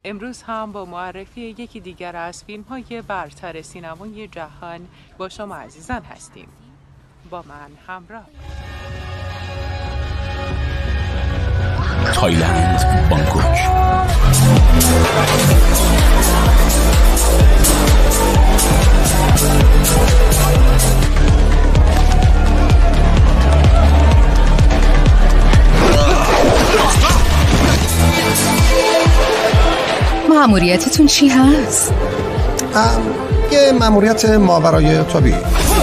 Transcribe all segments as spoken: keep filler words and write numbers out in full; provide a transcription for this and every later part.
امروز هم با معرفی یکی دیگر از فیلم‌های برتر سینمای جهان با شما عزیزان هستیم. با من همراه. تایلند، بانکوک. مأموریتتون چی هست؟ یه مأموریت ماورای طبیعی.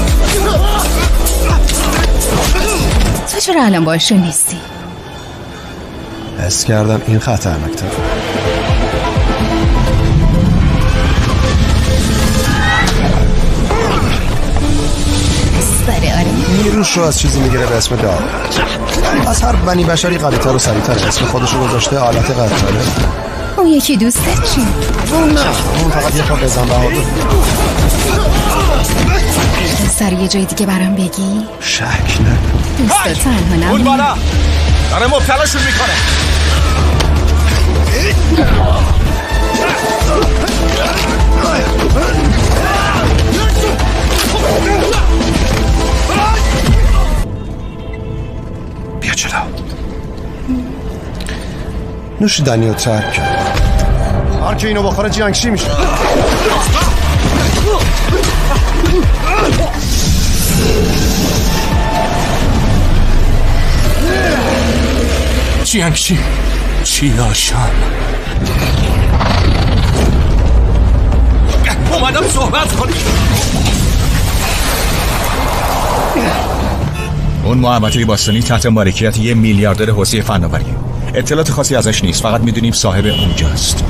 تو چرا الان باشه نیستی؟ حس کردم این خطرناک‌تره. سره آره نیروش رو از چیزی میگیره به اسم دار. از هر بنی بشری قوی‌تر و سریع‌تر اسم خودشو گذاشته آلت قتاله. اون یکی دوستت چی؟ اون نه، اون فقط یه پا بزن بهادر. سر یه جای دیگه برام بگی؟ شک نکن. دوستت تنها نمون. اون بالا داره مبتلاشون میکنه. بیا جلو. نوشیدنی رو ترک کرد. هر که اینو بخوره جنگشی میشه. جنگشی چی آشان اومدم صحبت کنی. اون محمد باستانی تحت مالکیت یه میلیاردر حوزه فناوریه. اطلاعات خاصی ازش نیست، فقط میدونیم صاحب اونجاست.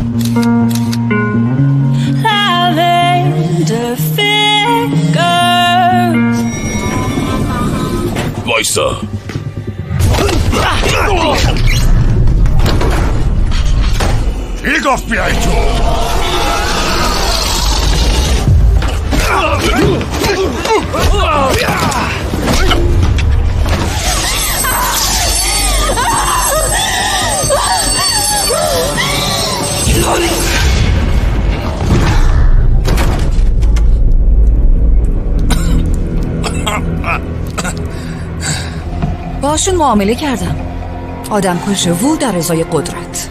وایسا. کی گفت بیایی تو؟ باشون معامله کردم. آدم کشه و در اعضای قدرت.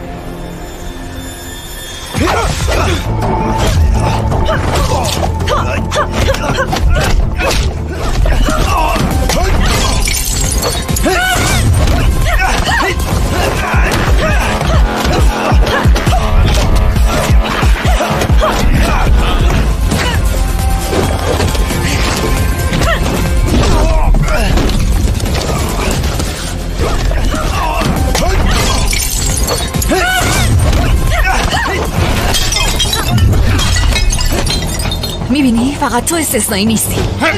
میبینی؟ فقط تو استثنایی نیستی.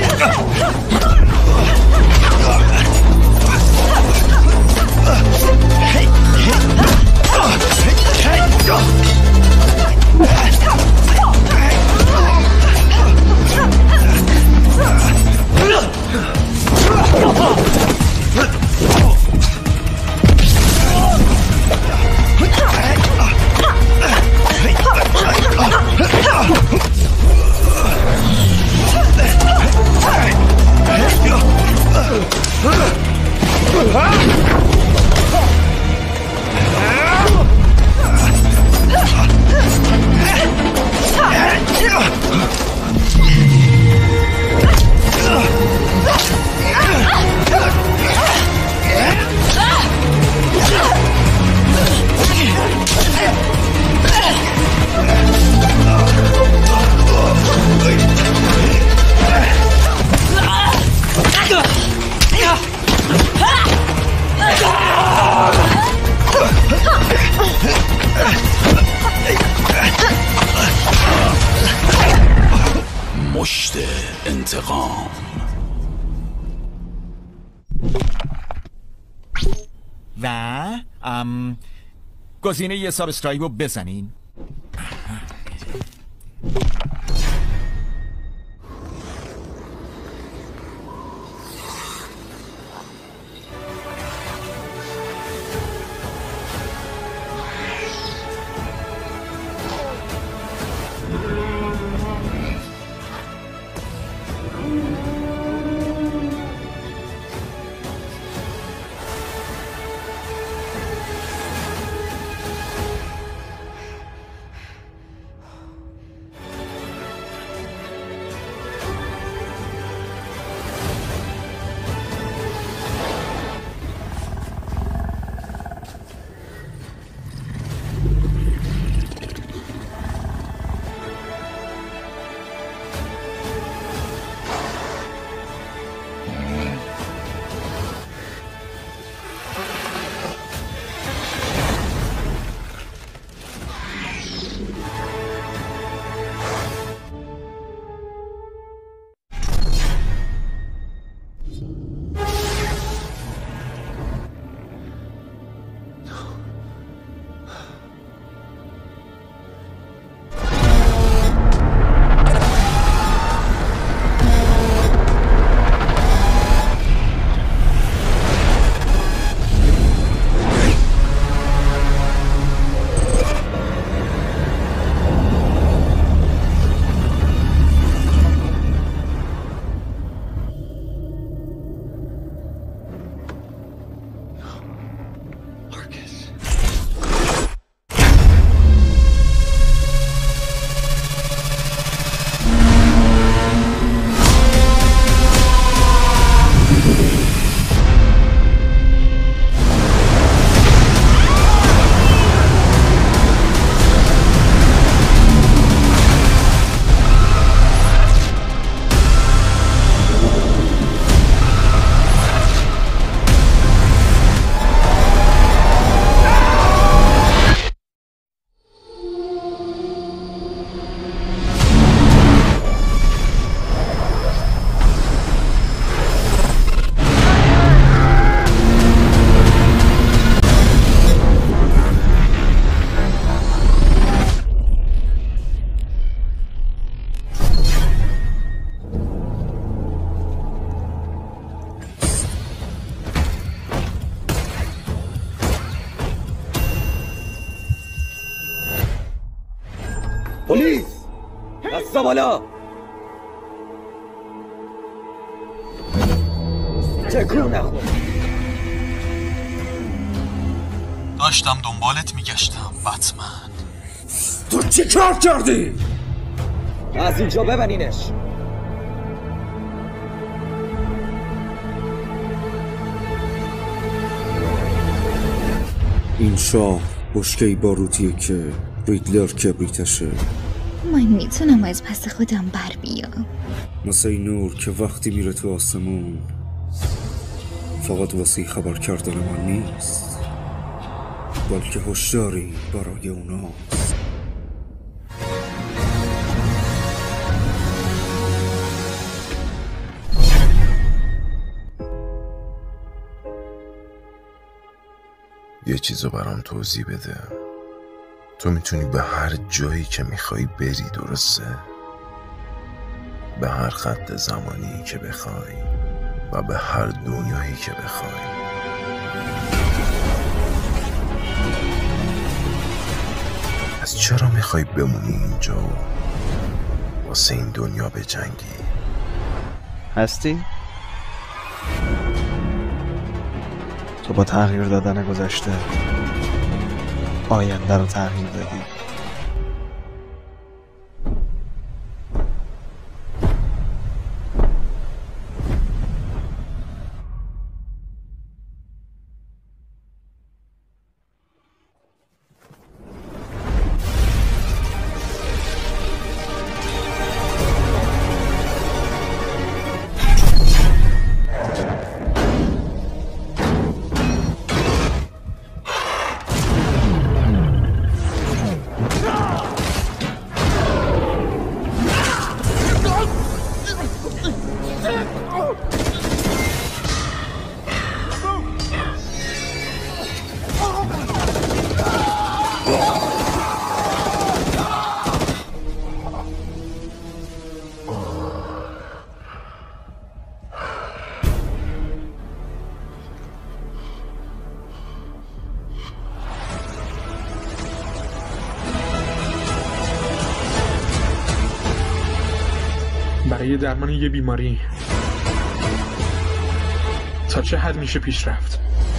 مشت انتقام. و ام گزینه یه سابسکرایب رو بزنین. پلیس! دستا بالا! تکون نخور. داشتم دنبالت میگشتم بتمن. تو چی کار کردی؟ از اینجا ببرینش. این شاه بشکه‌ای باروتیه که ریدلر کبریتشه. من میتونم از پس خودم بر بیام. مثل این نور که وقتی میره تو آسمون فقط واسه خبر کردن من نیست، بلکه هشداری برای اوناست. یه چیزو برام توضیح بده. تو میتونی به هر جایی که میخوای بری، درسته؟ به هر خط زمانی که بخوای و به هر دنیایی که بخوای. پس چرا میخوای بمونی اینجا و واسه این دنیا بجنگی؟ هستی؟ تو با تغییر دادن گذشته آینده رو تغییر دادی. برای درمان یه بیماری تا چه حد میشه پیش رفت؟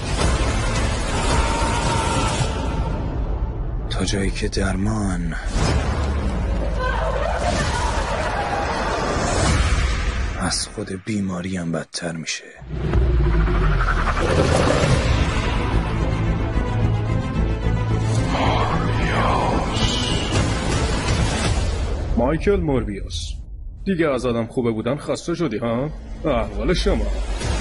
تا جایی که درمان از خود بیماری هم بدتر میشه. مایکل موربیوس، دیگه از آدم خوبه بودن خسته شدی ها؟ احوال شما